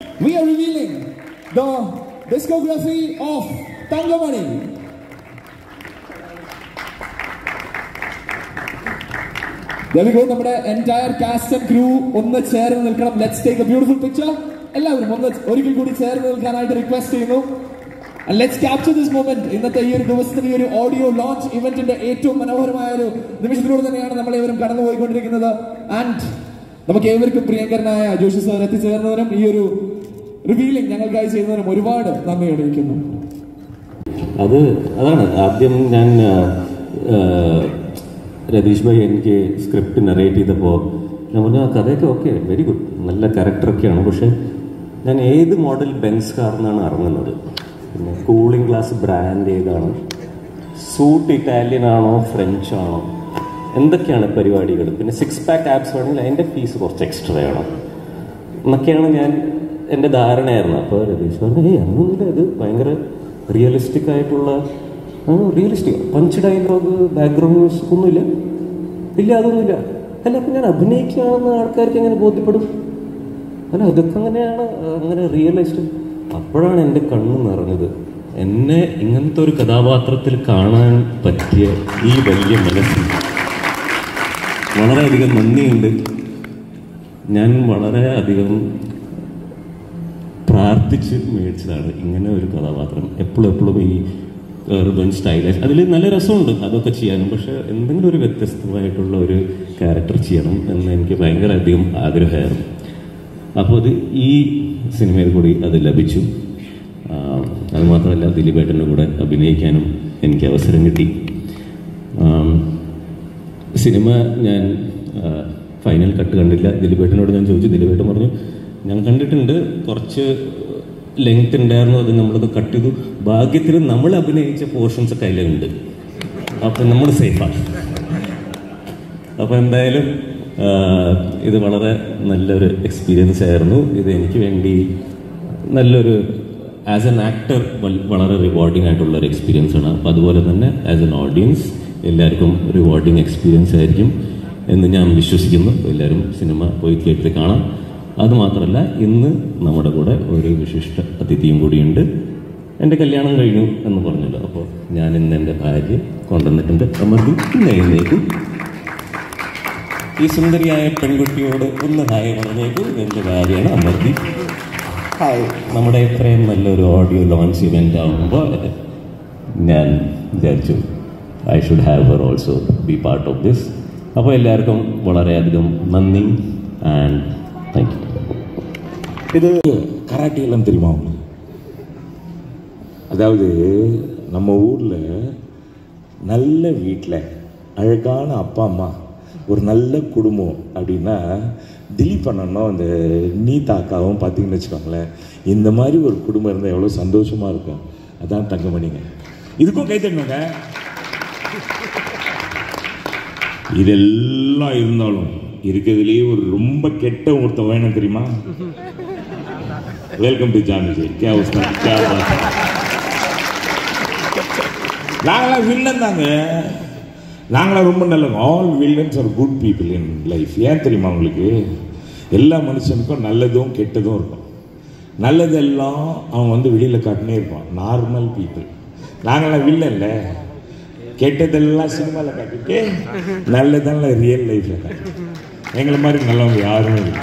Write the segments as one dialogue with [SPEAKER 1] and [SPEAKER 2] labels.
[SPEAKER 1] we are revealing the discography of Thangamani. There we go. നമ്മുടെ entire cast and crew ഒന്ന് ചേർന്ന് നിൽക്കണം. Let's take a beautiful picture. എല്ലാവരും ഒന്ന് ഒരിക്കൽ കൂടി ചേർന്ന് നിൽക്കാനായിട്ട് റിക്വസ്റ്റ് ചെയ്യുന്നു. And let's capture this moment. ഇന്നത്തെ ഈ ഒരു ദിവസത്തെ ഈ ഒരു ഓഡിയോ ലോഞ്ച് ഇവന്റിന്റെ ഏറ്റവും മനോഹരമായ ഒരു നിമിഷത്തിലൂടെ തന്നെയാണ് നമ്മളേവരും കടന്നുപോയിക്കൊണ്ടിരിക്കുന്നത്. ആൻഡ് നമുക്ക് ഏവർക്കും പ്രിയങ്കരനായ ജോഷി സാർ എത്തിച്ചേർന്നവരും ഈ ഒരു റിവീലിംഗ് ഞങ്ങൾക്കായി ചെയ്യുന്നതിനും ഒരുപാട് നന്ദി അറിയിക്കുന്നു.
[SPEAKER 2] അതാണ് ആദ്യം ഞാൻ രതീഷ് ഭായി എനിക്ക് സ്ക്രിപ്റ്റ് നറേറ്റ് ചെയ്തപ്പോൾ ഞാൻ പറഞ്ഞു ആ കഥയൊക്കെ ഓക്കെ വെരി ഗുഡ്, നല്ല ക്യാരക്ടറൊക്കെയാണ്. പക്ഷേ ഞാൻ ഏത് മോഡൽ ബെൻസ് കാറിനാണ് ഇറങ്ങുന്നത്, പിന്നെ കൂളിംഗ് ഗ്ലാസ് ബ്രാൻഡ് ഏതാണ്, സൂട്ട് ഇറ്റാലിയൻ ആണോ ഫ്രഞ്ച് ആണോ, എന്തൊക്കെയാണ് പരിപാടികൾ, പിന്നെ 6 pack ആപ്സ് വേണമെങ്കിൽ അതിൻ്റെ ഫീസ് കുറച്ച് എക്സ്ട്രാ വേണം എന്നൊക്കെയാണ് എൻ്റെ ധാരണയായിരുന്നു. അപ്പോൾ രതീഷ് പറഞ്ഞു അങ്ങനൊന്നുമില്ല, ഇത് ഭയങ്കര റിയലിസ്റ്റിക് ആയിട്ടുള്ള realistic punch dialogue background music ഒന്നുമില്ല, ഇല്ല അതൊന്നുമില്ല. അല്ല അപ്പം ഞാൻ അഭിനയിക്കുകയാണെന്ന് ആൾക്കാർക്ക് എങ്ങനെ ബോധ്യപ്പെടും? അല്ല ഇതൊക്കെ അങ്ങനെയാണ്, അങ്ങനെ റിയലിസ്റ്റ്. അപ്പോഴാണ് എൻ്റെ കണ്ണ് നിറഞ്ഞത്. എന്നെ ഇങ്ങനത്തെ ഒരു കഥാപാത്രത്തിൽ കാണാൻ പറ്റിയ ഈ വലിയ മനസ്സിൽ വളരെയധികം നന്ദിയുണ്ട്. ഞാൻ വളരെയധികം പ്രാർത്ഥിച്ച് മേടിച്ചതാണ് ഇങ്ങനെ ഒരു കഥാപാത്രം. എപ്പോഴും ഈ urban സ്റ്റൈലൈസ് അതിൽ നല്ല രസമുണ്ട് അതൊക്കെ ചെയ്യാനും, പക്ഷെ എന്തെങ്കിലും ഒരു വ്യത്യസ്തമായിട്ടുള്ള ഒരു ക്യാരക്ടർ ചെയ്യണം എന്ന് എനിക്ക് ഭയങ്കര അധികം ആഗ്രഹമായിരുന്നു. അപ്പോൾ അത് ഈ സിനിമയിൽ കൂടി അത് ലഭിച്ചു. അതുമാത്രമല്ല ദിലീപേട്ടൻ്റെ കൂടെ അഭിനയിക്കാനും എനിക്ക് അവസരം കിട്ടി. സിനിമ ഞാൻ ഫൈനൽ കട്ട് കണ്ടില്ല. ദിലീപേട്ടനോട് ഞാൻ ചോദിച്ചു, ദിലീപേട്ടൻ പറഞ്ഞു ഞാൻ കണ്ടിട്ടുണ്ട്, കുറച്ച് ലെങ്ത് ഉണ്ടായിരുന്നു, അത് നമ്മളത് കട്ട് ചെയ്തു, ഭാഗ്യത്തിന് നമ്മൾ അഭിനയിച്ച പോർഷൻസ് ഒക്കെ അതിലുണ്ട്, അപ്പം നമ്മൾ സേഫാണ്. അപ്പോൾ എന്തായാലും ഇത് വളരെ നല്ലൊരു എക്സ്പീരിയൻസ് ആയിരുന്നു. ഇത് എനിക്ക് വേണ്ടി നല്ലൊരു ആസ് എൻ ആക്ടർ വളരെ റിവാർഡിങ് ആയിട്ടുള്ളൊരു എക്സ്പീരിയൻസ് ആണ്. അപ്പോൾ അതുപോലെ തന്നെ ആസ് എൻ ഓഡിയൻസ് എല്ലാവർക്കും റിവാർഡിങ് എക്സ്പീരിയൻസ് ആയിരിക്കും എന്ന് ഞാൻ വിശ്വസിക്കുന്നു. എല്ലാവരും സിനിമ പോയി തിയേറ്ററിൽ കാണാം. അതുമാത്രമല്ല ഇന്ന് നമ്മുടെ കൂടെ ഒരു വിശിഷ്ട അതിഥിയും കൂടിയുണ്ട്. എൻ്റെ കല്യാണം കഴിഞ്ഞു എന്ന് പറഞ്ഞല്ലോ, അപ്പോൾ ഞാൻ ഇന്ന് എൻ്റെ ഭാര്യ കൊണ്ടുവന്നിട്ടുണ്ട്. അമർദി എഴുന്നേക്കും, ഈ സുന്ദരിയായ പെൺകുട്ടിയോട് ഒന്ന് ഹായ് പറഞ്ഞേക്കും. എൻ്റെ ഭാര്യയാണ് അമർദി. ഹായ്. നമ്മുടെ ഇത്രയും നല്ലൊരു ഓഡിയോ ലോഞ്ച് ഇവൻ്റ് ആകുമ്പോൾ ഞാൻ വിചാരിച്ചു I should have her also be part of this. അപ്പോൾ എല്ലാവർക്കും വളരെയധികം നന്ദി ആൻഡ് தேங்க்யூ.
[SPEAKER 3] இது கராட்டி எல்லாம் தெரியுமா உங்களுக்கு? அதாவது நம்ம ஊரில் நல்ல வீட்டில் அழகான அப்பா அம்மா ஒரு நல்ல குடும்பம் அப்படின்னா திலீப் அண்ணனும் அந்த நீதா அக்காவும் பார்த்தீங்கன்னு வச்சுக்கோங்களேன், இந்த மாதிரி ஒரு குடும்பம் இருந்தால் எவ்வளோ சந்தோஷமாக இருக்கும். அதான் தங்கமணிங்க. இதுக்கும் கை தட்டணுங்க. இதெல்லாம் இருந்தாலும் இருக்கிறதுலேயே ஒரு ரொம்ப கெட்ட ஒருத்தன் வேணும் தெரியுமா? Welcome to John Vijay. நாங்களாம் வில்லன் தாங்க, நாங்களாம் ரொம்ப நல்லவங்க. All villains are good people in life. ஏன் தெரியுமா உங்களுக்கு? எல்லா மனுஷனுக்கும் நல்லதும் கெட்டதும் இருக்கும். நல்லதெல்லாம் அவன் வந்து வெளியில் காட்டினே இருப்பான், நார்மல் பீப்புள். நாங்களாம் வில்லன்ல, கெட்டதெல்லாம் சினிமாவில் காட்டிட்டு நல்லதெல்லாம் ரியல் லைஃப்பில் காட்டிட்டு எங்களை மாதிரி நல்லவங்க யாருமே இல்லை.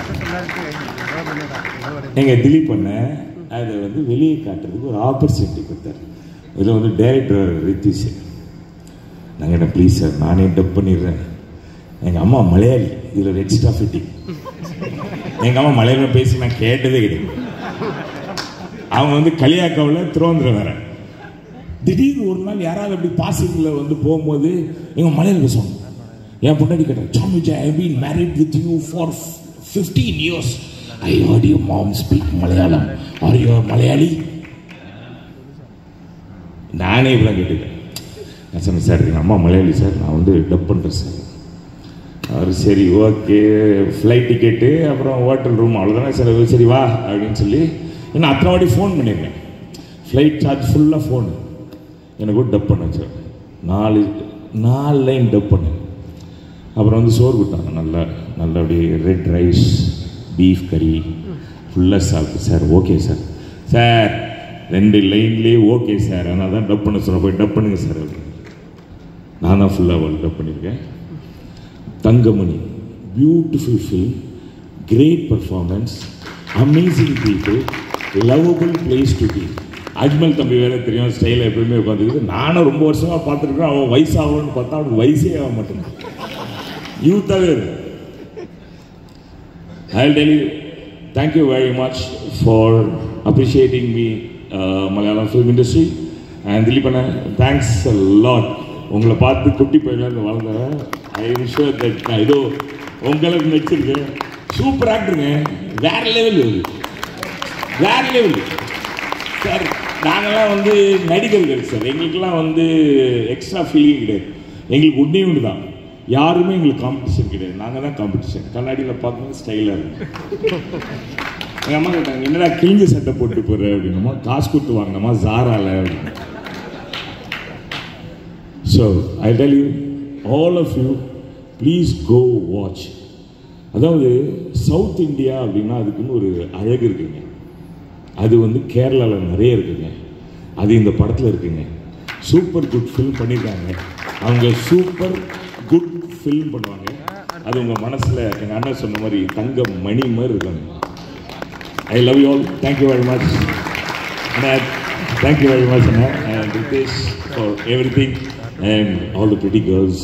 [SPEAKER 3] எங்கள் திலீப் பண்ண அதை வந்து வெளியே காட்டுறதுக்கு ஒரு ஆப்பர்ச்சுனிட்டி கொடுத்தாரு. இதில் வந்து டைரக்டர் ரித்திஷ், நாங்கள் என்ன ப்ளீஸ் சார் நானே டப் பண்ணிடுறேன். எங்கள் அம்மா மலையாளி, இதில் ஒரு எக்ஸ்ட்ரா ஃபிட்டிங். எங்கள் அம்மா மலையாளம் பேசி நான் கேட்டதே கிடையாது. அவங்க வந்து கலியாக்காவில் திருவந்திரம் வேற. திடீர்னு ஒரு நாள் யாராவது அப்படி பாசிங்கில் வந்து போகும்போது எங்கள் மலையாளம் பேசுவாங்க. என் பொண்டாடி கேட்டேன், John Vijay, I been married with you for 15 years. I heard your mom speak Malayalam. Are you Malayali? நானே இப்படிலாம் கேட்டுக்கேன். நான் சொன்னேன், சார் எங்கள் அம்மா மலையாளி சார், நான் வந்து டப் பண்ணுறேன் சார். அவர் சரி ஓகே, ஃப்ளைட் டிக்கெட்டு அப்புறம் ஹோட்டல் ரூம் அவ்வளோதானே சார், சரி வா அப்படின்னு சொல்லி இன்னும் அத்தனை வாட்டி ஃபோன் பண்ணியிருக்கேன். ஃப்ளைட் சார்ஜ் ஃபுல்லாக ஃபோனு எனக்கு கூட டப் பண்ணேன் சார். 4 லைன் டப் பண்ணேன். அப்புறம் வந்து சோறு கொடுத்தாங்க, நல்லா அப்படி ரெட் ரைஸ், பீஃப் கறி, ஃபுல்லாக சாப்பிட்டு சார் ஓகே சார் சார் 2 லைன்லேயே ஓகே சார் அதனால தான் டப் பண்ண சொன்ன போய் டப் பண்ணுங்க சார் அப்படின்னு நான் தான் ஃபுல்லாக டப் பண்ணியிருக்கேன். Thankamani beautiful film, great performance, amazing people, lovable place to be. Ajmal தம்பி வேறு தெரியும் ஸ்டைலில் எப்பவுமே உட்காந்துருக்கு. நானும் ரொம்ப வருஷமாக பார்த்துருக்கேன். அவன் வயசாகணும்னு பார்த்தா அவனுக்கு வயசே ஆக மாட்டேங்குது, யூத்தாகவே இருக்கு. I'll tell you, thank you very much for appreciating me, Malayalam film industry. And Dilipana, thanks a lot. உங்களை பார்த்து குட்டி பையன்லேருந்து வளர்ந்தேன். ஐ எம் ஷுர் தட் நான் ஏதோ உங்களுக்கு நடிச்சிருக்கேன். சூப்பர் ஆக்டருங்க, வேற லெவல், வேற லெவல் சார். நாங்கள்லாம் வந்து நடிகர்கள் சார், எங்களுக்கெல்லாம் வந்து எக்ஸ்ட்ரா ஃபீலிங் கிடையாது. எங்களுக்கு ஒன்றே ஒன்று தான், யாருமே எங்களுக்கு காம்படிஷன் கிடையாது, நாங்கள் தான் காம்படிஷன். கண்ணாடியில் பார்க்கும்போது ஸ்டைலாக இருக்கும். எங்கள் அம்மா கேட்டாங்க என்னடா கிழிஞ்ச சட்டை போட்டு போகிற அப்படின்னம்மா, காசு கொடுத்து வாங்கினம்மா ஜாரால அப்படின்னு. So I tell you all of you, please go watch. அதாவது சவுத் இந்தியா அப்படின்னா அதுக்குன்னு ஒரு அழகு இருக்குங்க. அது வந்து கேரளாவில் நிறைய இருக்குங்க, அது இந்த படத்தில் இருக்குங்க. சூப்பர் குட் ஃபில்ம் பண்ணியிருக்காங்க அவங்க, சூப்பர் குட் ஃபில்ம் பண்ணுவாங்க. அது உங்கள் மனசில் எங்கள் அண்ணன் சொன்ன மாதிரி தங்க மணி மாதிரி இருக்காங்க. I love you all, thank you very much அண்ணா, தேங்க்யூ வெரி மச் அண்ணா, and Ritesh for everything and all the pretty girls.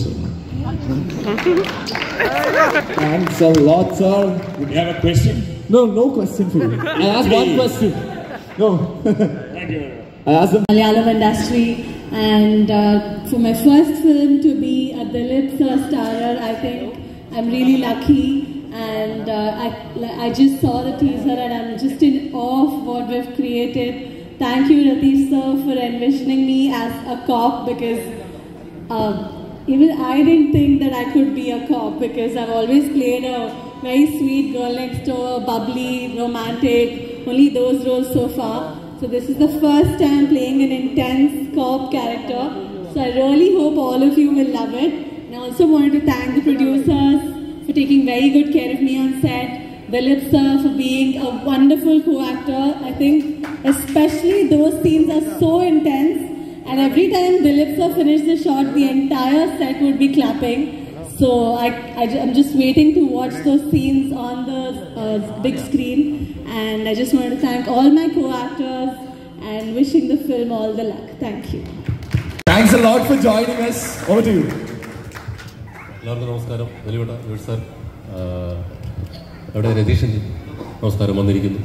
[SPEAKER 1] Thanks a lot, sir.
[SPEAKER 3] Would you have a question?
[SPEAKER 1] No question for you. I asked one question. No.
[SPEAKER 3] Thank you.
[SPEAKER 1] I asked them.
[SPEAKER 4] Malayalam industry, and for my first film to be a Dilip sir starrer, I think I'm really lucky. And I just saw the teaser and I'm just in awe of what we've created. Thank you, Ratish sir, for envisioning me as a cop, because even I didn't think that I could be a cop, because I've always played a very sweet girl next door, bubbly, romantic, only those roles so far. So this is the first time playing an intense cop character. So I really hope all of you will love it. And I also wanted to thank the producers for taking very good care of me on set. Dilip sir for being a wonderful co-actor. I think especially those scenes are so intense. And every time Dilip sir finished the shot, the entire set would be clapping. So I'm just waiting to watch those scenes on the big screen. And I just wanted to thank all my co-actors and wishing the film all the luck. Thank you.
[SPEAKER 1] Thanks a lot for joining us. Over to you.
[SPEAKER 5] എല്ലാവർക്കും നമസ്കാരം. വെളിവിട sir, അവിടെ രതീഷൻ നമസ്കാരം വന്നിരിക്കുന്നു.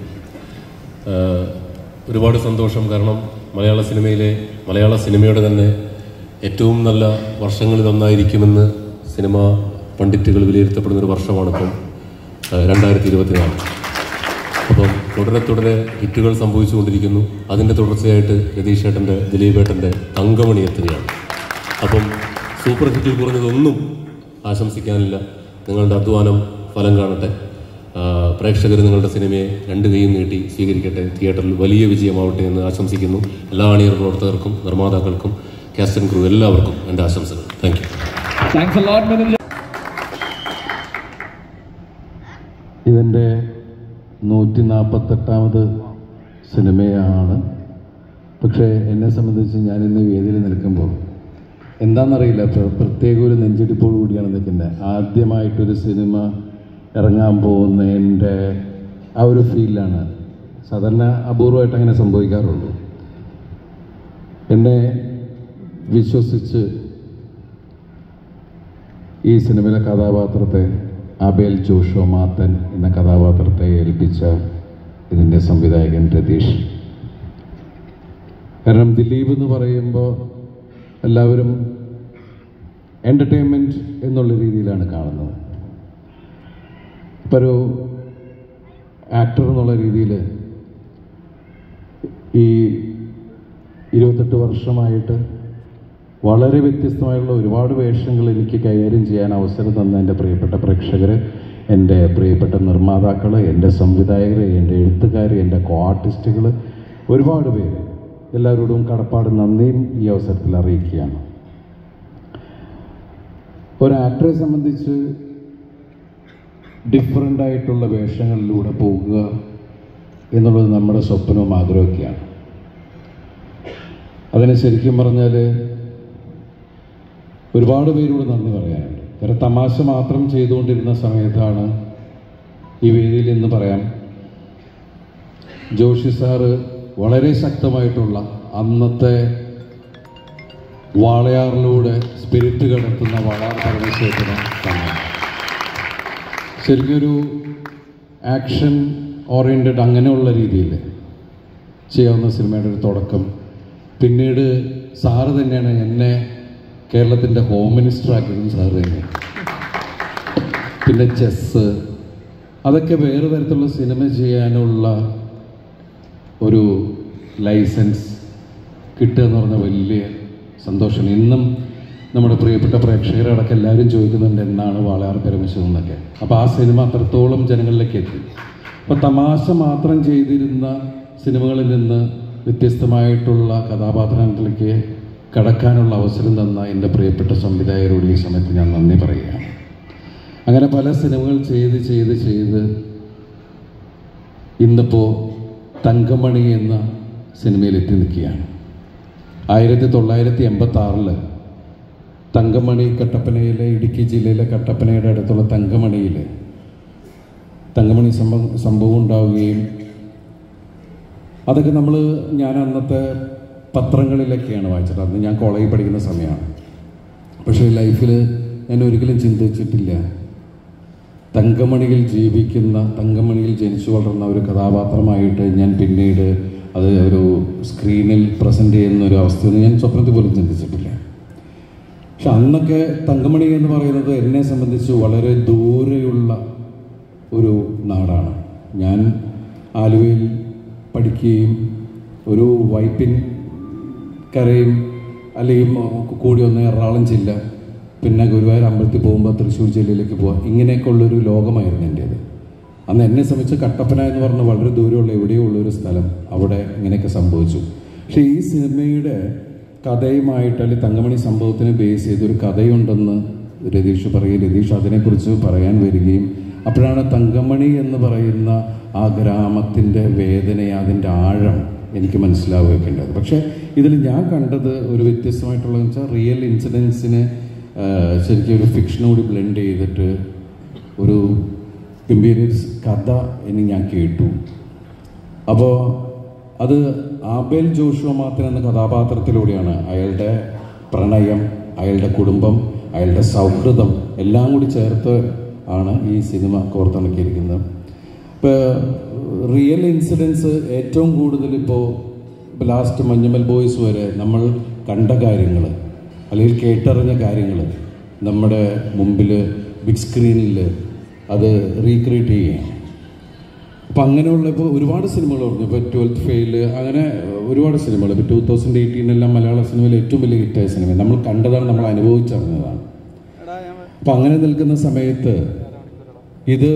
[SPEAKER 5] ഒരുപാട് സന്തോഷം, കാരണം മലയാള സിനിമയുടെ തന്നെ ഏറ്റവും നല്ല വർഷങ്ങളിലൊന്നായിരിക്കുമെന്ന് സിനിമാ പണ്ഡിറ്റുകൾ വിലയിരുത്തപ്പെടുന്നൊരു വർഷമാണിപ്പം 2024. അപ്പം തുടരെ ഹിറ്റുകൾ സംഭവിച്ചുകൊണ്ടിരിക്കുന്നു. അതിൻ്റെ തുടർച്ചയായിട്ട് രതീഷ് ഏട്ടൻ്റെ, ദിലീപ് ഏട്ടൻ്റെ തങ്കമണി എത്തുകയാണ്. അപ്പം സൂപ്പർ ഹിറ്റിൽ കുറഞ്ഞതൊന്നും ആശംസിക്കാനില്ല. നിങ്ങളുടെ അധ്വാനം ഫലം കാണട്ടെ. പ്രേക്ഷകർ നിങ്ങളുടെ സിനിമയെ 2 കൈയും നീട്ടി സ്വീകരിക്കട്ടെ. തിയേറ്ററിൽ വലിയ വിജയമാവട്ടെ എന്ന് ആശംസിക്കുന്നു. എല്ലാ അണിയർ പ്രവർത്തകർക്കും, നിർമ്മാതാക്കൾക്കും, കാസ്റ്റ് ആൻഡ് ക്രൂ എല്ലാവർക്കും എൻ്റെ ആശംസകൾ. Thank you.
[SPEAKER 6] ഇതിൻ്റെ 148ാമത് സിനിമയാണ്. പക്ഷേ എന്നെ സംബന്ധിച്ച് ഞാനിന്ന് വേദിയിൽ നിൽക്കുമ്പോൾ എന്താണെന്നറിയില്ല, പ്രത്യേക ഒരു നെഞ്ചിടിപ്പോട് കൂടിയാണ് നിൽക്കുന്നത്. ആദ്യമായിട്ടൊരു സിനിമ ഇറങ്ങാൻ പോകുന്നതിൻ്റെ ആ ഒരു ഫീലാണ്. സാധാരണ അപൂർവമായിട്ട് അങ്ങനെ സംഭവിക്കാറുള്ളൂ. എന്നെ വിശ്വസിച്ച് ഈ സിനിമയിലെ കഥാപാത്രത്തെ, അബേൽ ജോഷോ മാത്തൻ എന്ന കഥാപാത്രത്തെ ഏൽപ്പിച്ച ഇതിൻ്റെ സംവിധായകൻ രതീഷ്. കാരണം ദിലീപ് എന്ന് പറയുമ്പോൾ എല്ലാവരും എൻ്റർടൈൻമെൻറ്റ് എന്നുള്ള രീതിയിലാണ് കാണുന്നത്. ഇപ്പോൾ ഒരു ആക്ടർ എന്നുള്ള രീതിയിൽ ഈ 28 വർഷമായിട്ട് വളരെ വ്യത്യസ്തമായുള്ള ഒരുപാട് വേഷങ്ങൾ എനിക്ക് കൈകാര്യം ചെയ്യാൻ അവസരം തന്ന എൻ്റെ പ്രിയപ്പെട്ട പ്രേക്ഷകർ, എൻ്റെ പ്രിയപ്പെട്ട നിർമ്മാതാക്കൾ, എൻ്റെ സംവിധായകർ, എൻ്റെ എഴുത്തുകാർ, എൻ്റെ കോ ആർട്ടിസ്റ്റുകൾ, ഒരുപാട് പേര്, എല്ലാവരോടും കടപ്പാട് നന്ദിയും ഈ അവസരത്തിൽ അറിയിക്കുകയാണ്. ഒരു ആക്ടറെ സംബന്ധിച്ച് ഡിഫറൻ്റായിട്ടുള്ള വേഷങ്ങളിലൂടെ പോകുക എന്നുള്ളത് നമ്മുടെ സ്വപ്നവും ആഗ്രഹമൊക്കെയാണ്. അതിന് ശരിക്കും പറഞ്ഞാൽ ഒരുപാട് പേരോട് നന്ദി പറയാനുണ്ട്. വേറെ തമാശ മാത്രം ചെയ്തുകൊണ്ടിരുന്ന സമയത്താണ് ഈ വേദിയിൽ എന്ന് പറയാം, ജോഷി സാറ് വളരെ ശക്തമായിട്ടുള്ള അന്നത്തെ വാളയാറിലൂടെ സ്പിരിറ്റ് കടത്തുന്ന വാളയാർ പരമേശ്വരത്തിന് തന്നെ ശരിക്കും ഒരു ആക്ഷൻ ഓറിയൻറ്റഡ് അങ്ങനെയുള്ള രീതിയിൽ ചെയ്യാവുന്ന സിനിമയുടെ ഒരു തുടക്കം. പിന്നീട് സാറ് തന്നെയാണ് എന്നെ കേരളത്തിൻ്റെ ഹോം മിനിസ്റ്റർ ആക്കിയതും സാറ് തന്നെ. പിന്നെ ചെസ്സ്, അതൊക്കെ വേറെ തരത്തിലുള്ള സിനിമ ചെയ്യാനുള്ള ഒരു ലൈസൻസ് കിട്ടുക എന്ന് പറഞ്ഞാൽ വലിയ സന്തോഷമാണ്. ഇന്നും നമ്മുടെ പ്രിയപ്പെട്ട പ്രേക്ഷകരടക്കം എല്ലാവരും ചോദിക്കുന്നുണ്ട് എന്നാണ് വാളയാർ പരമേശ്വരൻ എന്നൊക്കെ. അപ്പോൾ ആ സിനിമ അത്രത്തോളം ജനങ്ങളിലേക്ക് എത്തി. അപ്പോൾ തമാശ മാത്രം ചെയ്തിരുന്ന സിനിമകളിൽ നിന്ന് വ്യത്യസ്തമായിട്ടുള്ള കഥാപാത്രങ്ങളിലേക്ക് കടക്കാനുള്ള അവസരം തന്ന എൻ്റെ പ്രിയപ്പെട്ട സംവിധായകരോട് ഈ സമയത്ത് ഞാൻ നന്ദി പറയുകയാണ്. അങ്ങനെ പല സിനിമകൾ ചെയ്ത് ഇന്നിപ്പോൾ തങ്കമണി എന്ന സിനിമയിലെത്തി നിൽക്കുകയാണ്. 1986 തങ്കമണി കട്ടപ്പനയിലെ, ഇടുക്കി ജില്ലയിലെ കട്ടപ്പനയുടെ അടുത്തുള്ള തങ്കമണി സംഭവം ഉണ്ടാവുകയും അതൊക്കെ ഞാൻ അന്നത്തെ പത്രങ്ങളിലൊക്കെയാണ് വായിച്ചത്. അന്ന് ഞാൻ കോളേജിൽ പഠിക്കുന്ന സമയമാണ്. പക്ഷേ ലൈഫിൽ ഞാൻ ഒരിക്കലും ചിന്തിച്ചിട്ടില്ല തങ്കമണിയിൽ ജീവിക്കുന്ന, തങ്കമണിയിൽ ജനിച്ചു വളർന്ന ഒരു കഥാപാത്രമായിട്ട് ഞാൻ പിന്നീട് അത് ഒരു സ്ക്രീനിൽ പ്രസൻറ്റ് ചെയ്യുന്ന ഒരു അവസ്ഥയൊന്നും ഞാൻ സ്വപ്നത്തിൽ പോലും ചിന്തിച്ചിട്ടില്ല. പക്ഷെ അന്നൊക്കെ തങ്കമണി എന്ന് പറയുന്നത് എന്നെ സംബന്ധിച്ച് വളരെ ദൂരെയുള്ള ഒരു നാടാണ്. ഞാൻ ആലുവയിൽ പഠിക്കുകയും ഒരു വൈപ്പിൻ കരയും അല്ലെങ്കിൽ കൂടി ഒന്ന് എറണാകുളം ജില്ല, പിന്നെ ഗുരുവായൂർ അമ്പലത്തിൽ പോകുമ്പോൾ തൃശ്ശൂർ ജില്ലയിലേക്ക് പോകാം, ഇങ്ങനെയൊക്കെ ഉള്ളൊരു ലോകമായിരുന്നു എൻ്റേത്. അന്ന് എന്നെ സംബന്ധിച്ച് കട്ടപ്പന എന്ന് പറഞ്ഞ വളരെ ദൂരമുള്ള എവിടെയോ ഉള്ളൊരു സ്ഥലം, അവിടെ ഇങ്ങനെയൊക്കെ സംഭവിച്ചു. പക്ഷേ ഈ സിനിമയുടെ കഥയുമായിട്ട് അല്ലെങ്കിൽ തങ്കമണി സംഭവത്തിനെ ബേസ് ചെയ്തൊരു കഥയുണ്ടെന്ന് രതീഷ് പറയുകയും രതീഷ് അതിനെക്കുറിച്ച് പറയാൻ വരികയും അപ്പോഴാണ് തങ്കമണി എന്ന് പറയുന്ന ആ ഗ്രാമത്തിൻ്റെ വേദനയെ, അതിൻ്റെ ആഴം എനിക്ക് മനസ്സിലാവുകയൊക്കെ ഉണ്ടായത്. പക്ഷേ ഇതിൽ ഞാൻ കണ്ടത് ഒരു വ്യത്യസ്തമായിട്ടുള്ളതെന്ന് വെച്ചാൽ റിയൽ ഇൻസിഡൻസിനെ ശരിക്കും ഒരു ഫിക്ഷനോട് ബ്ലെൻഡ് ചെയ്തിട്ട് ഒരു ഗംഭീര കഥ ഞാൻ കേട്ടു. അപ്പോൾ അത് ആബേൽ ജോഷുവ മാത്തൻ എന്ന കഥാപാത്രത്തിലൂടെയാണ് അയാളുടെ പ്രണയം, അയാളുടെ കുടുംബം, അയാളുടെ സൗഹൃദം എല്ലാം കൂടി ചേർത്ത് ആണ് ഈ സിനിമ കോർത്തിണക്കിയിരിക്കുന്നത്. ഇപ്പോൾ റിയൽ ഇൻസിഡൻസ് ഏറ്റവും കൂടുതൽ ഇപ്പോൾ ലാസ്റ്റ് മഞ്ഞുമൽ ബോയ്സ് വരെ നമ്മൾ കണ്ട കാര്യങ്ങൾ അല്ലെങ്കിൽ കേട്ടറിഞ്ഞ കാര്യങ്ങൾ നമ്മുടെ മുമ്പിൽ ബിഗ് സ്ക്രീനിൽ അത് റീക്രിയേറ്റ് ചെയ്യുകയാണ്. അപ്പം അങ്ങനെയുള്ള ഇപ്പോൾ ഒരുപാട് സിനിമകൾ പറഞ്ഞു. ഇപ്പോൾ 12th ഫെയിൽ, അങ്ങനെ ഒരുപാട് സിനിമകൾ. ഇപ്പോൾ 2018 മലയാള സിനിമയിൽ ഏറ്റവും വലിയ ഹിറ്റായ സിനിമ നമ്മൾ കണ്ടതാണ്, നമ്മൾ അനുഭവിച്ചറിഞ്ഞതാണ്. അപ്പം അങ്ങനെ നിൽക്കുന്ന സമയത്ത് ഇത്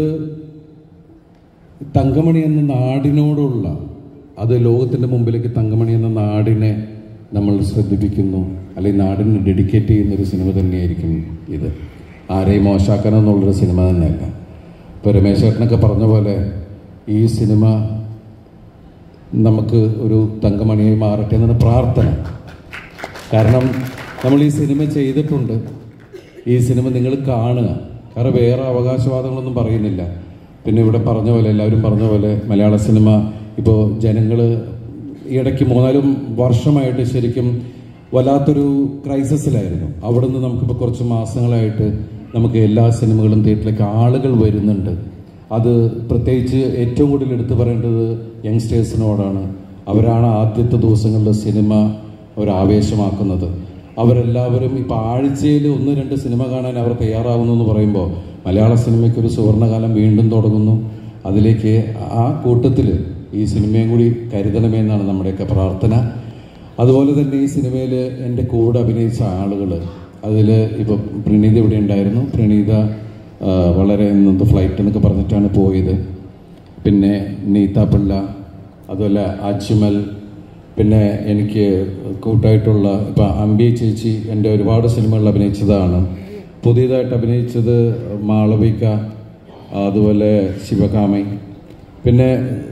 [SPEAKER 6] തങ്കമണി എന്ന നാടിനോടുള്ള, അത് ലോകത്തിൻ്റെ മുമ്പിലേക്ക് തങ്കമണി എന്ന നാടിനെ നമ്മൾ ശ്രദ്ധിപ്പിക്കുന്നു, അല്ലെങ്കിൽ നാടിന് ഡെഡിക്കേറ്റ് ചെയ്യുന്നൊരു സിനിമ തന്നെയായിരിക്കും ഇത്. ആരെയും മോശമാക്കാനെന്നുള്ളൊരു സിനിമ തന്നെയല്ല. ഇപ്പോൾ രമേശ് ചേട്ടനൊക്കെ പറഞ്ഞ പോലെ ഈ സിനിമ നമുക്ക് ഒരു തങ്കമണിയായി മാറട്ടെ എന്നാണ് പ്രാർത്ഥന. കാരണം നമ്മൾ ഈ സിനിമ ചെയ്തിട്ടുണ്ട്, ഈ സിനിമ നിങ്ങൾ കാണുക. കാരണം വേറെ അവകാശവാദങ്ങളൊന്നും പറയുന്നില്ല. പിന്നെ ഇവിടെ പറഞ്ഞ പോലെ, എല്ലാവരും പറഞ്ഞ പോലെ മലയാള സിനിമ ഇപ്പോൾ ജനങ്ങൾ ഇടയ്ക്ക് 3-4 വർഷമായിട്ട് ശരിക്കും വല്ലാത്തൊരു ക്രൈസിസിലായിരുന്നു. അവിടെ നിന്ന് നമുക്കിപ്പോൾ കുറച്ച് മാസങ്ങളായിട്ട് നമുക്ക് എല്ലാ സിനിമകളും തിയേറ്ററിലേക്ക് ആളുകൾ വരുന്നുണ്ട്. അത് പ്രത്യേകിച്ച് ഏറ്റവും കൂടുതൽ എടുത്തു പറയേണ്ടത് യങ്സ്റ്റേഴ്സിനോടാണ്. അവരാണ് ആദ്യത്തെ ദിവസങ്ങളിൽ സിനിമ ഒരു ആവേശമാക്കുന്നത്. അവരെല്ലാവരും ഇപ്പോൾ ആഴ്ചയിൽ 1-2 സിനിമ കാണാൻ അവർ തയ്യാറാവുന്നു എന്ന് പറയുമ്പോൾ മലയാള സിനിമയ്ക്കൊരു സുവർണ്ണകാലം വീണ്ടും തുടങ്ങുന്നു. അതിലേക്ക് ആ കൂട്ടത്തിൽ ഈ സിനിമയും കൂടി കരുതണമേ എന്നാണ് നമ്മുടെയൊക്കെ പ്രാർത്ഥന. അതുപോലെ തന്നെ ഈ സിനിമയിൽ എൻ്റെ കൂടെ അഭിനയിച്ച ആളുകൾ, അതിൽ ഇപ്പോൾ പ്രണീത ഇവിടെ ഉണ്ടായിരുന്നു. പ്രണീത വളരെ ഇന്നത്തെ ഫ്ലൈറ്റ് എന്നൊക്കെ പറഞ്ഞിട്ടാണ് പോയത്. പിന്നെ നീത പിള്ള, അതുപോലെ അജ്മൽ, പിന്നെ എനിക്ക് കൂട്ടായിട്ടുള്ള ഇപ്പം അമ്പി ചേച്ചി എൻ്റെ ഒരുപാട് സിനിമകളിൽ അഭിനയിച്ചതാണ്. പുതിയതായിട്ട് അഭിനയിച്ചത് മാളവിക, അതുപോലെ ശിവകാമി. പിന്നെ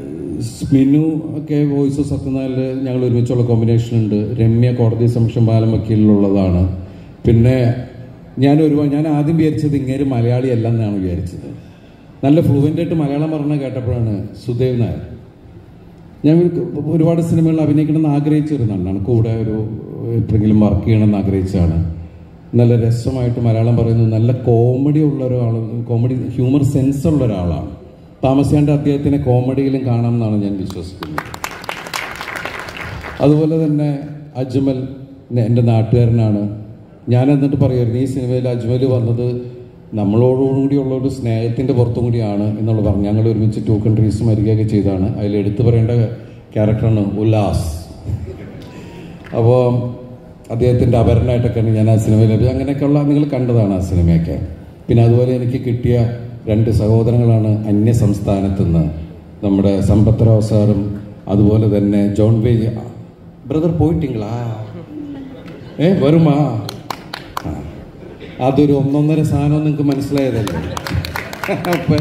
[SPEAKER 6] മിനു ഒക്കെ വോയിസ് സത്യനാലിൽ ഞങ്ങൾ ഒരുമിച്ചുള്ള കോമ്പിനേഷൻ ഉണ്ട്. രമ്യ കോടതി സംരക്ഷണം പാലം വക്കീലിലുള്ളതാണ്. പിന്നെ ഞാൻ ആദ്യം വിചാരിച്ചത് ഇങ്ങേര് മലയാളി അല്ല എന്നാണ് വിചാരിച്ചത്. നല്ല ഫ്ലുവൻ്റായിട്ട് മലയാളം പറഞ്ഞ കേട്ടപ്പോഴാണ് സുദേവ് നായർ. ഞാൻ ഒരുപാട് സിനിമകളിൽ അഭിനയിക്കണമെന്ന് ആഗ്രഹിച്ചൊരു നന്നാണ്. കൂടെ എപ്പോഴെങ്കിലും വർക്ക് ചെയ്യണമെന്ന് ആഗ്രഹിച്ചാണ്. നല്ല രസമായിട്ട് മലയാളം പറയുന്നത്, നല്ല കോമഡി ഉള്ള ഒരാൾ, കോമഡി ഹ്യൂമർ സെൻസ് ഉള്ള ഒരാളാണ്. താമസിയാണ്ട് അദ്ദേഹത്തിനെ കോമഡിയിലും കാണാമെന്നാണ് ഞാൻ വിശ്വസിക്കുന്നത്. അതുപോലെ തന്നെ അജ്മൽ എൻ്റെ നാട്ടുകാരനാണ്. ഞാൻ എന്നിട്ട് പറയുമായിരുന്നു ഈ സിനിമയിൽ അജ്മൽ വന്നത് നമ്മളോടുകൂടിയുള്ള ഒരു സ്നേഹത്തിൻ്റെ പുറത്തും കൂടിയാണ് എന്നുള്ളത് പറഞ്ഞു. ഞങ്ങൾ ഒരുമിച്ച് 2 countries മരിക്കുകയൊക്കെ ചെയ്താണ്. അതിൽ എടുത്തു പറയേണ്ട ക്യാരക്ടറാണ് ഉല്ലാസ്. അപ്പോൾ അദ്ദേഹത്തിൻ്റെ അപരനായിട്ടൊക്കെയാണ് ഞാൻ ആ സിനിമയിൽ. അങ്ങനെയൊക്കെയുള്ള നിങ്ങൾ കണ്ടതാണ് ആ സിനിമയൊക്കെ. പിന്നെ അതുപോലെ എനിക്ക് കിട്ടിയ 2 സഹോദരങ്ങളാണ് അന്യ സംസ്ഥാനത്തു നിന്ന്. നമ്മുടെ സമ്പത്റാവ് സാറും അതുപോലെ തന്നെ ജോൺ വേ ബ്രദർ പോയിട്ടിങ്ങളാ വരുമാ. അതൊരു 1.5 സാധനം നിങ്ങൾക്ക് മനസ്സിലായതല്ലേ. അപ്പം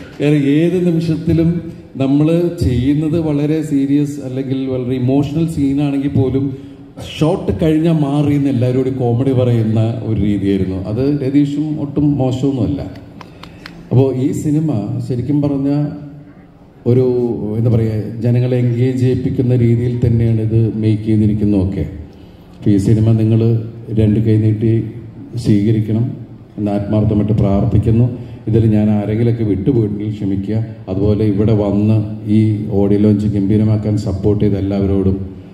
[SPEAKER 6] ഏത് നിമിഷത്തിലും നമ്മൾ ചെയ്യുന്നത് വളരെ സീരിയസ് അല്ലെങ്കിൽ വളരെ ഇമോഷണൽ സീനാണെങ്കിൽ പോലും ഷോട്ട് കഴിഞ്ഞാൽ മാറിയെന്ന് എല്ലാവരോടും കോമഡി പറയുന്ന ഒരു രീതിയായിരുന്നു. അത് രതീഷും ഒട്ടും മോശമൊന്നുമല്ല. അപ്പോൾ ഈ സിനിമ ശരിക്കും പറഞ്ഞാൽ ഒരു എന്താ പറയുക, ജനങ്ങളെ എൻഗേജ് ചെയ്യിപ്പിക്കുന്ന രീതിയിൽ തന്നെയാണ് ഇത് മേക്ക് ചെയ്തിരിക്കുന്നതൊക്കെ. അപ്പോൾ ഈ സിനിമ നിങ്ങൾ 2 കൈ നീട്ടി സ്വീകരിക്കണം എന്ന് ആത്മാർത്ഥമായിട്ട് പ്രാർത്ഥിക്കുന്നു. ഇതിൽ ഞാൻ ആരെങ്കിലുമൊക്കെ വിട്ടുപോയിട്ടുണ്ടെങ്കിൽ ക്ഷമിക്കുക. അതുപോലെ ഇവിടെ വന്ന് ഈ ഓഡിയോ ലോഞ്ച് ഗംഭീരമാക്കാൻ സപ്പോർട്ട് ചെയ്ത എല്ലാവരോടും,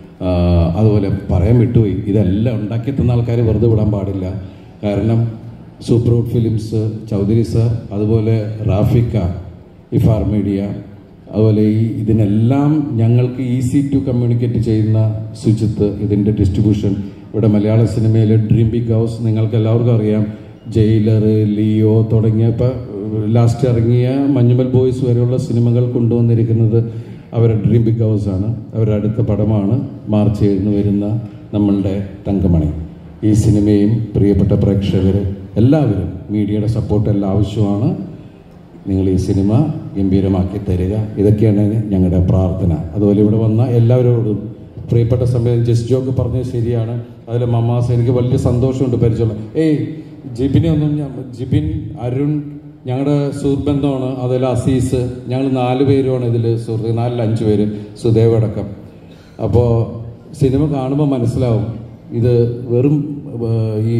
[SPEAKER 6] അതുപോലെ പറയാൻ വിട്ടുപോയി, ഇതെല്ലാം ഉണ്ടാക്കി തന്ന ആൾക്കാർ വെറുതെ വിടാൻ പാടില്ല. കാരണം സൂപ്പർവുഡ് ഫിലിംസ്, ചൗധരി സാർ, അതുപോലെ റാഫിക്ക, ഇഫാർ മീഡിയ, അതുപോലെ ഇതിനെല്ലാം ഞങ്ങൾക്ക് ഈസി ടു കമ്മ്യൂണിക്കേറ്റ് ചെയ്യുന്ന സുജിത്ത്, ഇതിൻ്റെ ഡിസ്ട്രിബ്യൂഷൻ. ഇവിടെ മലയാള സിനിമയിൽ ഡ്രീം ബിഗ് ഹൗസ് നിങ്ങൾക്ക് എല്ലാവർക്കും അറിയാം. ജയിലർ, ലിയോ തുടങ്ങിയ ഇപ്പോൾ ലാസ്റ്റ് ഇറങ്ങിയ മഞ്ഞുമൽ ബോയ്സ് വരെയുള്ള സിനിമകൾ കൊണ്ടുവന്നിരിക്കുന്നത് അവരുടെ ഡ്രീം ബിഗ് ഹൗസ് ആണ്. അവരുടെ അടുത്ത പടമാണ് മാർച്ച് 7 വരുന്ന നമ്മളുടെ തങ്കമണി. ഈ സിനിമയും പ്രിയപ്പെട്ട പ്രേക്ഷകർ എല്ലാവരും മീഡിയയുടെ സപ്പോർട്ട് എല്ലാം ആവശ്യമാണ്. നിങ്ങൾ ഈ സിനിമ ഗംഭീരമാക്കി തരിക, ഇതൊക്കെയാണ് ഞങ്ങളുടെ പ്രാർത്ഥന. അതുപോലെ ഇവിടെ വന്ന എല്ലാവരോടും പ്രിയപ്പെട്ട സമയം ജസ്റ്റ് ജോക്ക് പറഞ്ഞത് ശരിയാണ്. അതിൽ മമ്മാസ് എനിക്ക് വലിയ സന്തോഷമുണ്ട് പരിചയമുള്ള. ജിബിനെ ഒന്നും ജിബിൻ, അരുൺ ഞങ്ങളുടെ സുഹൃബന്ധമാണ്. അതിൽ അസീസ്, ഞങ്ങൾ 4 പേരുമാണ് ഇതിൽ സുഹൃത്ത്, 4-5 പേര്, സുദേവ് അടക്കം. അപ്പോൾ സിനിമ കാണുമ്പോൾ മനസ്സിലാവും ഇത് വെറും ഈ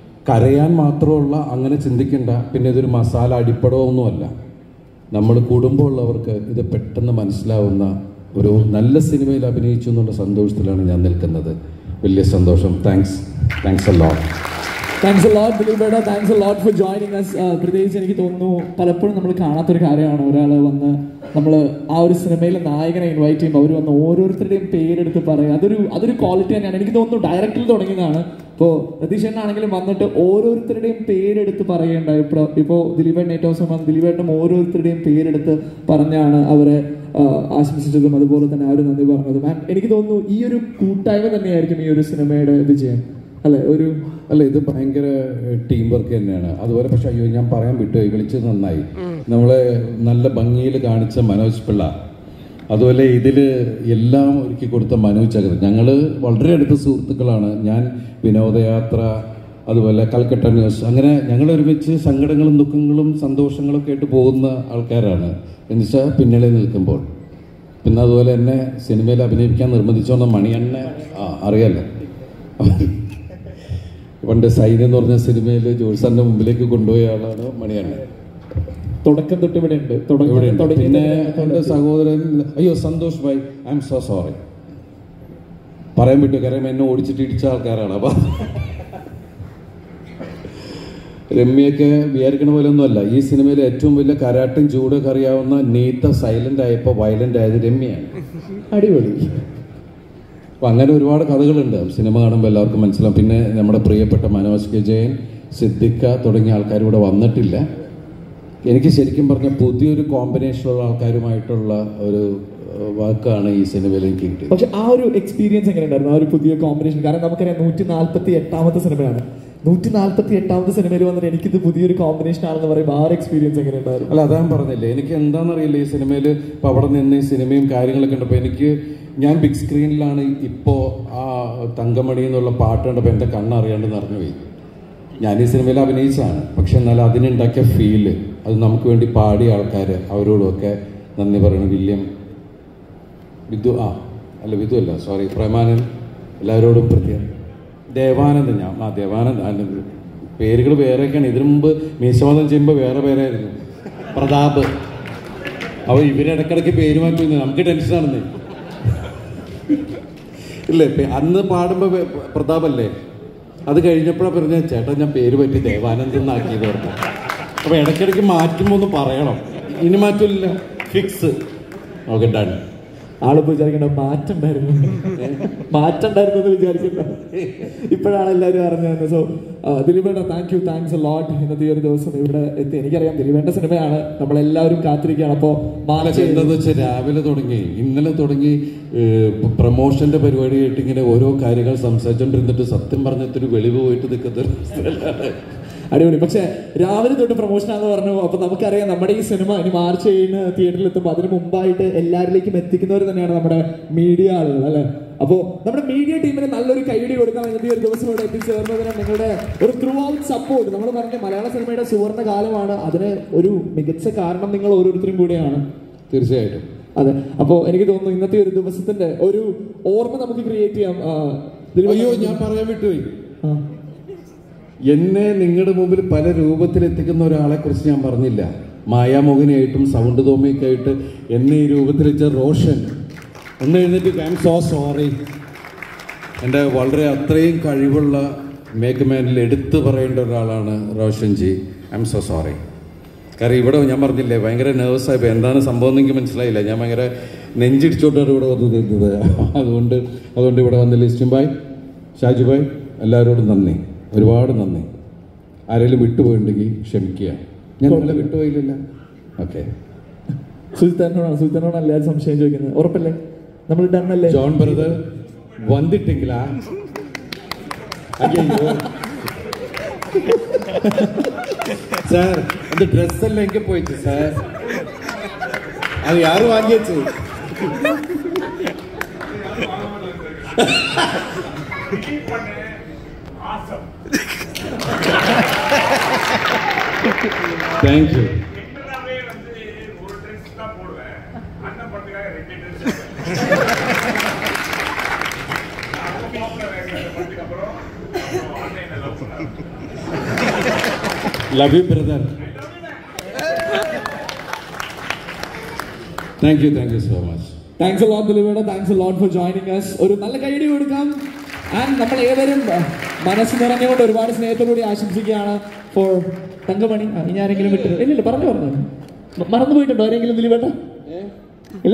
[SPEAKER 6] കരയാൻ മാത്രമുള്ള അങ്ങനെ ചിന്തിക്കേണ്ട. പിന്നെ ഇതൊരു മസാല അടിപ്പടമൊന്നുമല്ല. നമ്മൾ കുടുംബമുള്ളവർക്ക് ഇത് പെട്ടെന്ന് മനസ്സിലാവുന്ന ഒരു നല്ല സിനിമയിൽ അഭിനയിച്ചു എന്നുള്ള സന്തോഷത്തിലാണ് ഞാൻ നിൽക്കുന്നത്. വലിയ സന്തോഷം. Thanks a lot.
[SPEAKER 1] Thanks a lot ദിലീപേട്ട. Thanks a lot for joining us. പ്രത്യേകിച്ച് എനിക്ക് തോന്നുന്നു പലപ്പോഴും നമ്മൾ കാണാത്തൊരു കാര്യമാണ് ഒരാൾ വന്ന് നമ്മൾ ആ ഒരു സിനിമയിലെ നായകനെ ഇൻവൈറ്റ് ചെയ്യുമ്പോൾ അവർ വന്ന് ഓരോരുത്തരുടെയും പേരെടുത്ത് പറയുക. അതൊരു ക്വാളിറ്റി തന്നെയാണ്. എനിക്ക് തോന്നുന്നു ഡയറക്റ്റിൽ തുടങ്ങിയതാണ്. ഇപ്പോൾ രതീഷേട്ടനാണെങ്കിലും വന്നിട്ട് ഓരോരുത്തരുടെയും പേരെടുത്ത് പറയേണ്ടായി. ഇപ്പോൾ ദിലീപേട്ടൻ ഏറ്റവും സമയം ദിലീപേട്ടനും ഓരോരുത്തരുടെയും പേരെടുത്ത് പറഞ്ഞാണ് അവരെ ആശംസിച്ചതും അതുപോലെ തന്നെ അവർ നന്ദി പറഞ്ഞതും. എനിക്ക് തോന്നുന്നു ഈ ഒരു കൂട്ടായ്മ തന്നെയായിരിക്കും ഈ ഒരു സിനിമയുടെ വിജയം, അല്ലേ?
[SPEAKER 6] ഇത് ഭയങ്കര ടീം വർക്ക് തന്നെയാണ്. അതുപോലെ പക്ഷെ അയ്യോ ഞാൻ പറയാൻ വിട്ടുപോയി, വിളിച്ചത് നന്നായി. നമ്മളെ നല്ല ഭംഗിയിൽ കാണിച്ച മനോജ് പിള്ള, അതുപോലെ ഇതിൽ എല്ലാം ഒരുക്കി കൊടുത്ത മനോജ് ചകർ. ഞങ്ങൾ വളരെ അടുത്ത സുഹൃത്തുക്കളാണ്. ഞാൻ വിനോദയാത്ര, അതുപോലെ കൽക്കട്ട ന്യൂസ്, അങ്ങനെ ഞങ്ങൾ ഒരുമിച്ച് സങ്കടങ്ങളും ദുഃഖങ്ങളും സന്തോഷങ്ങളൊക്കെ ആയിട്ട് പോകുന്ന ആൾക്കാരാണ്. എന്നുവെച്ചാൽ പിന്നണി നിൽക്കുമ്പോൾ. പിന്നെ അതുപോലെ എന്നെ സിനിമയിൽ അഭിനയിക്കാൻ നിർബന്ധിച്ചോന്ന മണിയണ്ണെ അറിയാലോ. പണ്ട് സൈന്യം എന്ന് പറഞ്ഞ സിനിമയിൽ ജോത്സാറിന്റെ മുമ്പിലേക്ക് കൊണ്ടുപോയ ആളാണ് മണിയണ്ണ.
[SPEAKER 1] തുടക്കം തൊട്ട് ഇവിടെ ഉണ്ട്.
[SPEAKER 6] പിന്നെ എൻ്റെ സഹോദരൻ Santhosh bhai, I am so sorry പറയാൻ വിട്ടു. കാര്യം എന്നെ ഓടിച്ചിട്ട് ഇടിച്ച ആൾക്കാരാണ്. അപ്പം രമ്യൊക്കെ വിചാരിക്കണ പോലെ ഒന്നുമല്ല. ഈ സിനിമയിൽ ഏറ്റവും വലിയ കരാട്ടും ചൂടൊക്കെ അറിയാവുന്ന നീത്ത സൈലന്റ് ആയപ്പോൾ വയലന്റ് ആയത് രമ്യാണ്. അടിപൊളി. അപ്പം അങ്ങനെ ഒരുപാട് കഥകളുണ്ട്. സിനിമ കാണുമ്പോൾ എല്ലാവർക്കും മനസ്സിലാവും. പിന്നെ നമ്മുടെ പ്രിയപ്പെട്ട മനോജ് കെ ജയൻ, സിദ്ദിഖ തുടങ്ങിയ ആൾക്കാർ ഇവിടെ വന്നിട്ടില്ല. എനിക്ക് ശരിക്കും പറഞ്ഞാൽ പുതിയൊരു കോമ്പിനേഷനുള്ള ആൾക്കാരുമായിട്ടുള്ള ഒരു വാക്കാണ് ഈ സിനിമയിൽ എനിക്ക് കിട്ടിയത്.
[SPEAKER 1] പക്ഷെ ആ ഒരു എക്സ്പീരിയൻസ് എങ്ങനെ ഉണ്ടായിരുന്നു, ആ ഒരു പുതിയ കോമ്പിനേഷൻ? കാരണം നമുക്കറിയാം 148ാമത്തെ സിനിമയാണ്. 148ാമത്തെ സിനിമയിൽ വന്നിട്ട് എനിക്കിത് പുതിയൊരു കോമ്പിനേഷൻ ആണെന്ന് പറയുമ്പോൾ ആ എക്സ്പീരിയൻസ് എങ്ങനെ ഉണ്ടായിരുന്നു?
[SPEAKER 6] അല്ല, അതാ പറഞ്ഞില്ലേ, എനിക്ക് എന്താണെന്നറിയില്ല ഈ സിനിമയിൽ. ഇപ്പോൾ അവിടെ നിന്ന് ഈ സിനിമയും കാര്യങ്ങളൊക്കെ ഉണ്ടപ്പോൾ ഞാൻ ബിഗ് സ്ക്രീനിലാണ് ഇപ്പോൾ ആ തങ്കമണി എന്നുള്ള പാട്ട് കണ്ടപ്പോൾ എൻ്റെ കണ്ണറിയാണ്ട് നിറഞ്ഞു പോയി. ഞാൻ ഈ സിനിമയിൽ അഭിനയിച്ചാണ്, പക്ഷെ എന്നാൽ അതിനുണ്ടാക്കിയ ഫീല്, അത് നമുക്ക് വേണ്ടി പാടിയ ആൾക്കാർ, അവരോടുമൊക്കെ നന്ദി പറയണം. വിധു അല്ല സോറി, പ്രേമാനൻ, എല്ലാവരോടും പ്രത്യേകം. ദേവാനന്ദ്, ദേവാനന്ദ് പേരുകൾ വേറെയൊക്കെയാണ്. ഇതിനു മുമ്പ് മീശവാദം ചെയ്യുമ്പോൾ വേറെ പേരായിരുന്നു, പ്രതാപ്. അപ്പോൾ ഇവരിടക്കിടയ്ക്ക് പേര് മാറ്റുന്നു, നമുക്ക് ടെൻഷനാണെന്ന് ഇല്ലേ. അന്ന് പാടുമ്പോൾ പ്രതാപല്ലേ, അത് കഴിഞ്ഞപ്പോഴാണ് പറഞ്ഞ ചേട്ടാ ഞാൻ പേര് പറ്റി ദേവാനന്ദ് എന്നാക്കിയത് പറഞ്ഞു. അപ്പോൾ ഇടയ്ക്കിടയ്ക്ക് മാറ്റുമ്പോൾ ഒന്ന് പറയണം. ഇനി മാറ്റില്ല, ഫിക്സ്. Okay, done.
[SPEAKER 1] ആളിപ്പോൾ വിചാരിക്കണ്ട മാറ്റം ഉണ്ടായിരുന്നു എന്ന് വിചാരിക്കണ്ട. ഇപ്പോഴാണ് എല്ലാവരും അറിഞ്ഞത്. സോ ദിലീപേട്ട, താങ്ക്സ് എ ലോട്ട്. ഇന്നത്തെ ഒരു ദിവസം ഇവിടെ എത്തി. എനിക്കറിയാം ദിലീപേട്ട സിനിമയാണ്, നമ്മളെല്ലാവരും കാത്തിരിക്കുകയാണ്. അപ്പോൾ
[SPEAKER 6] എന്താണെന്ന് വെച്ചാൽ രാവിലെ തുടങ്ങി, ഇന്നലെ തുടങ്ങി പ്രമോഷന്റെ പരിപാടിയായിട്ട് ഇങ്ങനെ ഓരോ കാര്യങ്ങൾ സംസാരിച്ചുകൊണ്ടിരുന്നിട്ട് സത്യം പറഞ്ഞിട്ടൊരു വെളിവ് പോയിട്ട് നിൽക്കുന്ന
[SPEAKER 1] അടിപൊളി. പക്ഷെ രാവിലെ തൊട്ട് പ്രൊമോഷനാന്ന് പറഞ്ഞു. അപ്പൊ നമുക്കറിയാം നമ്മുടെ ഈ സിനിമ ഇനി മാർച്ച് 7 തിയേറ്ററിൽ എത്തുമ്പോൾ അതിന് മുമ്പായിട്ട് എല്ലാവരിലേക്കും എത്തിക്കുന്നവർ തന്നെയാണ് നമ്മുടെ മീഡിയ ആളുകൾ, അല്ലെ? അപ്പോൾ നമ്മുടെ മീഡിയ ടീമിന് നല്ലൊരു കൈയടി കൊടുക്കാൻ ഇന്നത്തെ ഒരു ദിവസം ഇവിടെ എത്തിച്ചേർന്നതിന് നിങ്ങളുടെ ഒരു ത്രൂ ഔട്ട് സപ്പോർട്ട്. നമ്മൾ പറഞ്ഞ മലയാള സിനിമയുടെ സുവർണ്ണ കാലമാണ്, അതിന് ഒരു മികച്ച കാരണം നിങ്ങൾ ഓരോരുത്തരും കൂടെയാണ്.
[SPEAKER 6] തീർച്ചയായിട്ടും
[SPEAKER 1] അതെ. അപ്പോൾ എനിക്ക് തോന്നുന്നു ഇന്നത്തെ ഒരു ദിവസത്തിന്റെ ഒരു ഓർമ്മ നമുക്ക് ക്രിയേറ്റ് ചെയ്യാം.
[SPEAKER 6] അയ്യോ, ഞാൻ പറയാൻ വിട്ടുപോയി. എന്നെ നിങ്ങളുടെ മുമ്പിൽ പല രൂപത്തിലെത്തിക്കുന്ന ഒരാളെ കുറിച്ച് ഞാൻ പറഞ്ഞില്ല. മായാമോഹിനിയായിട്ടും സൗണ്ട് തോമിയൊക്കെ ആയിട്ട് എന്നെ ഈ രൂപത്തിലെത്തിച്ച റോഷൻ. ഒന്ന് എഴുന്നേറ്റ്, ഐ എം സോ സോറി. എൻ്റെ വളരെ അത്രയും കഴിവുള്ള മേക്ക് മാനിൽ എടുത്തു പറയേണ്ട ഒരാളാണ് Roshan ji. I am so sorry. കാരണം ഇവിടെ ഞാൻ പറഞ്ഞില്ലേ, ഭയങ്കര നെർവസായിപ്പോൾ. എന്താണ് സംഭവം എന്ന് എനിക്ക് മനസ്സിലായില്ല. ഞാൻ ഭയങ്കര നെഞ്ചിടിച്ചോട്ടാണ് ഇവിടെ വന്ന് നിന്നത്. അതുകൊണ്ട് ഇവിടെ വന്ന ലിസ്റ്റും ഭായ്, ഷാജു ഭായ്, എല്ലാവരോടും നന്ദി, ഒരുപാട് നന്ദി. ആരെങ്കിലും വിട്ടുപോയിട്ടുണ്ടെങ്കിൽ ക്ഷമിക്കുക. ഞാൻ നിങ്ങളെ വിട്ടുപോയില്ല. ഓക്കെ.
[SPEAKER 1] സുൽത്താനോടാണ് എല്ലാവരും സംശയം ചോദിക്കുന്നത്. ഉറപ്പല്ലേ? നമ്മൾ ഡണ്ണല്ലേ?
[SPEAKER 6] ജോൺ ബ്രദർ വന്നിട്ടെങ്കിലാ സാർ அந்த ட்ரெஸ் எல்லாம் எங்க போயிடுச்சு சார்? அது யாரு வாங்கியாச்சு? Thank you. Love you, brother. Thank you so much.
[SPEAKER 1] Thanks a lot, Dilipeta. Thanks a lot for joining us. ഒരു നല്ല കൈയടി കൊടുക്കാം. ആൻഡ് നമ്മൾ ഏവരും മനസ്സ് നിറഞ്ഞുകൊണ്ട് ഒരുപാട് സ്നേഹത്തോടുകൂടി ആശംസിക്കുകയാണ് ഫോർ തങ്കമണി. ഇനി ആരെങ്കിലും വിട്ടു? ഇല്ല, പറഞ്ഞു മറന്നു പോയിട്ടുണ്ടോ ആരെങ്കിലും ദിലീപേട്ട? ഇല്ല.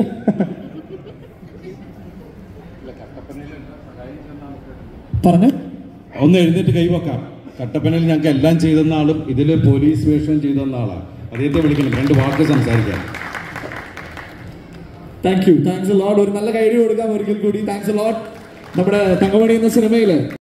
[SPEAKER 1] പറഞ്ഞു
[SPEAKER 6] ഒന്ന് എഴുന്നേറ്റ് കൈവക്കാം. കട്ടപ്പനയിൽ ഞങ്ങൾക്ക് എല്ലാം ചെയ്തെന്ന ആളും ഇതിൽ പോലീസ് വേഷം ചെയ്തെന്ന ആളാണ്. അദ്ദേഹത്തെ വിളിക്കണം, 2 വാക്ക് സംസാരിക്കാം.
[SPEAKER 1] Thanks a lot. ഒരു നല്ല കൈയടി കൊടുക്കാം ഒരിക്കൽ കൂടി. Thanks a lot. നമ്മുടെ തങ്കമണി എന്ന സിനിമയില്